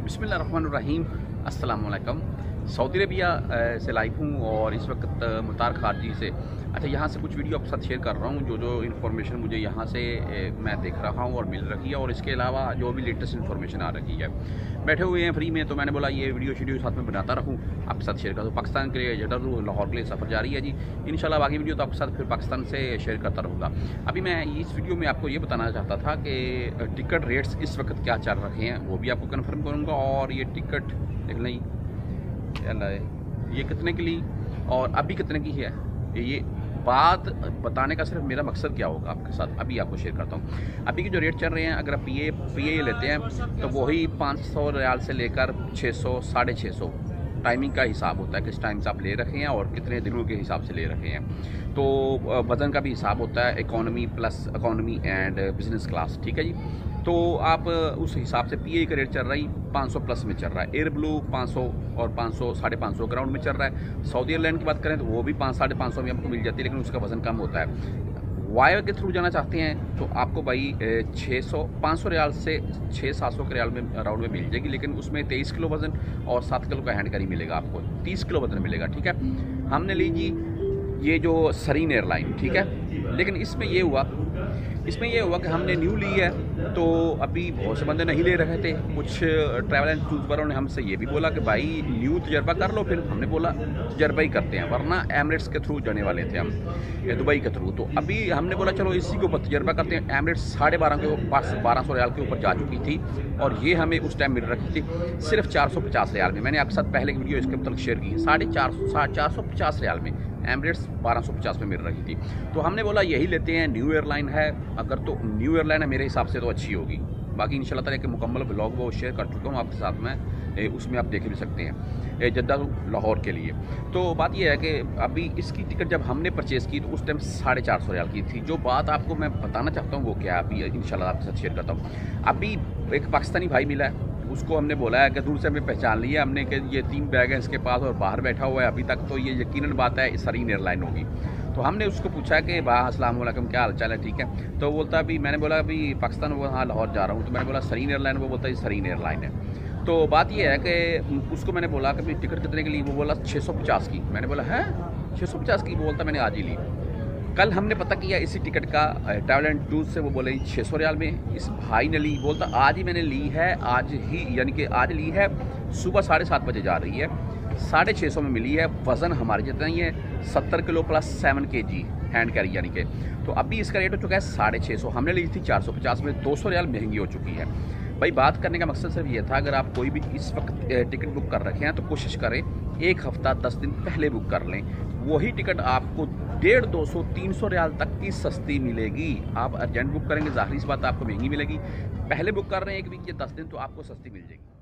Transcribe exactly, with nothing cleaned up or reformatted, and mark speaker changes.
Speaker 1: बिस्मिल्लाहिर्रहमानिर्रहीम। अस्सलाम वालेकुम। सऊदी अरबिया से लाइव हूँ और इस वक्त मुतार खारजी से अच्छा यहाँ से कुछ वीडियो आपके साथ शेयर कर रहा हूँ जो जो इन्फॉर्मेशन मुझे यहाँ से मैं देख रहा हूँ और मिल रही है, और इसके अलावा जो भी लेटेस्ट इन्फॉर्मेशन आ रही है। बैठे हुए हैं फ्री में, तो मैंने बोला ये वीडियो शीडियो साथ में बनाता रहूँ, आपके साथ शेयर करता हूँ। पाकिस्तान के लिए जडर लाहौर के लिए सफ़र जारी है जी। इंशाल्लाह बाकी वीडियो तो आपके साथ फिर पाकिस्तान से शेयर करता रहूँगा। अभी मैं इस वीडियो में आपको ये बताना चाहता था कि टिकट रेट्स इस वक्त क्या चल रहे हैं वो भी आपको कन्फर्म करूँगा, और ये टिकट देख लें ये कितने की ली और अभी कितने की है, ये बात बताने का सिर्फ मेरा मकसद क्या होगा आपके साथ अभी आपको शेयर करता हूँ। अभी के जो रेट चल रहे हैं, अगर आप पी ए पी ए लेते हैं तो वही पाँच सौ रियाल से लेकर छः सौ साढ़े छः सौ टाइमिंग का हिसाब होता है, किस टाइम से आप ले रखे हैं और कितने दिनों के हिसाब से ले रखे हैं। तो वज़न का भी हिसाब होता है, economy plus economy and business class, ठीक है जी। तो आप उस हिसाब से पी ए का रेट चल रहा है पाँच सौ प्लस में चल रहा है। एयर ब्लू पाँच सौ और पाँच सौ साढ़े पाँच सौ ग्राउंड में चल रहा है। सऊदी एयरलाइन की बात करें तो वो भी पाँच साढ़े पाँच सौ में आपको मिल जाती है, लेकिन उसका वज़न कम होता है। वायर के थ्रू जाना चाहते हैं तो आपको भाई छः सौ पाँच सौ रियाल से छः सात सौ के रियाल में राउंड में मिल जाएगी, लेकिन उसमें तेईस किलो वज़न और सात किलो का हैंड कैरी मिलेगा, आपको तीस किलो वज़न मिलेगा, ठीक है। हमने ली जी ये जो सरीन एयरलाइन, ठीक है। लेकिन इसमें ये हुआ इसमें ये हुआ कि हमने न्यू ली है, तो अभी बहुत से बंदे नहीं ले रहे थे। कुछ ट्रैवल एंड टूर्स वालों ने हमसे ये भी बोला कि भाई न्यू तजर्बा कर लो, फिर हमने बोला तजर्बा ही करते हैं, वरना एमिरेट्स के थ्रू जाने वाले थे हम, या दुबई के थ्रू। तो अभी हमने बोला चलो इसी के ऊपर तजर्बा करते हैं। एमिरेट्स साढ़े बारह के पास बारह सौ रियाल के ऊपर जा चुकी थी, और ये हमें उस टाइम मिल रही थी सिर्फ चार सौ पचास रियाल में। मैंने आपके साथ पहले की वीडियो इसके मतलब शेयर की, साढ़े चार सौ चार सौ पचास रियाल में एमिरेट्स बारह सौ पचास में मिल रही थी। तो हमने बोला यही लेते हैं, न्यू एयरलाइन है, अगर तो न्यू एयरलाइन है मेरे हिसाब से तो अच्छी होगी। बाकी इंशाल्लाह ताला के मुकम्मल ब्लॉग वो शेयर कर चुका हूँ आपके साथ में, उसमें आप देख भी सकते हैं जद्दा लाहौर के लिए। तो बात यह है कि अभी इसकी टिकट जब हमने परचेज़ की तो उस टाइम साढ़े चार सौ रियाल की थी। जो बात आपको मैं बताना चाहता हूँ वो क्या है, अभी इंशाल्लाह आपके साथ शेयर करता हूँ। अभी एक पाकिस्तानी भाई मिला है, उसको हमने बोला है कि दूर से हमें पहचान लिया हमने कि ये तीन बैग हैं इसके पास और बाहर बैठा हुआ है अभी तक, तो ये यकीनन बात है सरीन एयरलाइन होगी। तो हमने उसको पूछा कि वाह अस्सलाम वालेकुम, क्या हाल चाल है, ठीक है। तो बोलता अभी मैंने बोला अभी पाकिस्तान वो हाँ लाहौर जा रहा हूँ, तो मैंने बोला सरीन एयरलाइन, वो बोलता है सरीन एयरलाइन है। तो बात ये है कि उसको मैंने बोला कि टिकट कितने की ली, वो बोला छः सौ पचास की। मैंने बोला है छः सौ पचास की, वो बोलता मैंने आज ही ली। कल हमने पता किया इसी टिकट का ट्रैवल एंड टूर से, वो बोले छः सौ रियाल में। इस भाई ने ली, बोलता आज ही मैंने ली है, आज ही यानी कि आज ली है, सुबह साढ़े सात बजे जा रही है, साढ़े छः सौ में मिली है। वज़न हमारे जितना ही है, सत्तर किलो प्लस सेवन के जी हैंड कैरी यानी कि। तो अभी इसका रेट हो चुका है साढ़े छः सौ, हमने ली थी चार सौ पचास में, दो सौ रियाल महंगी हो चुकी है। भाई बात करने का मकसद सिर्फ ये था, अगर आप कोई भी इस वक्त टिकट बुक कर रखे हैं तो कोशिश करें एक हफ़्ता दस दिन पहले बुक कर लें, वही टिकट आपको डेढ़ दो सौ तीन सौ रियाल तक की सस्ती मिलेगी। आप अर्जेंट बुक करेंगे, ज़ाहिर सी बात आपको महंगी मिलेगी। पहले बुक कर रहे हैं एक वीक या दस दिन तो आपको सस्ती मिल जाएगी।